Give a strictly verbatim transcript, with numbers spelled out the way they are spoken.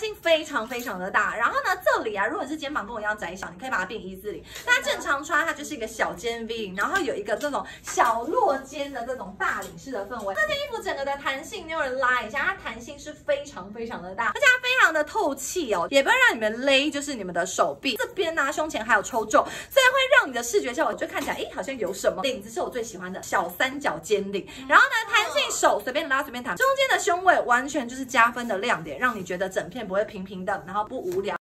性非常非常的大。然后呢，这里啊，如果你是肩膀跟我一样窄小，你可以把它变一四零。那正常穿它就是一个小肩 V， 然后有一个这种小落肩的这种大领式的氛围。这件衣服整个的弹性，你有人拉一下，它弹性是非常非常的大，而且它非常的透气哦，也不会让你们勒就是你们的手臂。这边呢、啊，胸前还有抽皱，所以会让你的视觉效果就看起来，哎，好像有什么。领子是我最喜欢的小三角尖领，然后呢，弹性手随便拉随便弹，中间的胸围完全就是加分的亮点，让你觉得整片不会平平的，然后不无聊。